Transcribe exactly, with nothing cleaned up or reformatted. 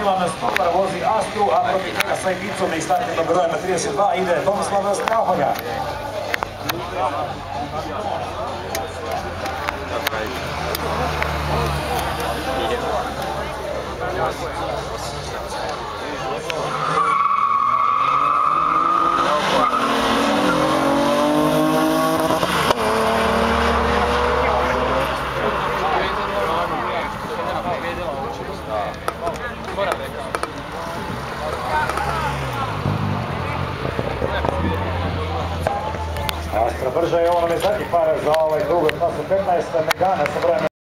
Milan Stolar vozi Astru, a protiv njega sa Ibicom i startnim brojem trideset dva ide Tomislav Strahonja. Astra brža je, ovo nam je zadnji par za ovaj drugoj klasu petnaest, Megana sa brojem